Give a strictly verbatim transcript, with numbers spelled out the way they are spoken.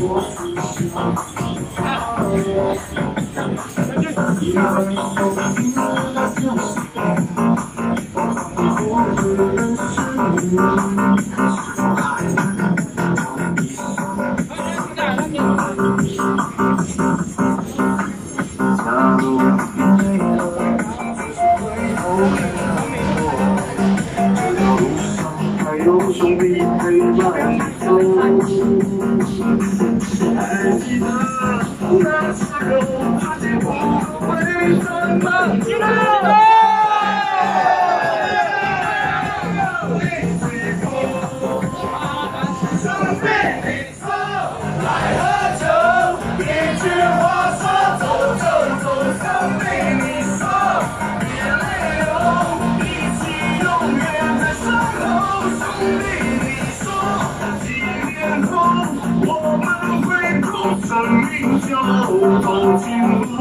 有兄弟陪伴走，还记得那时候，自己不会怎么记得。生命里走，来喝酒，一句话说走就走，生命里走，别泪流，一起永远在身后。兄弟，你说几年后我们会够生命就走进。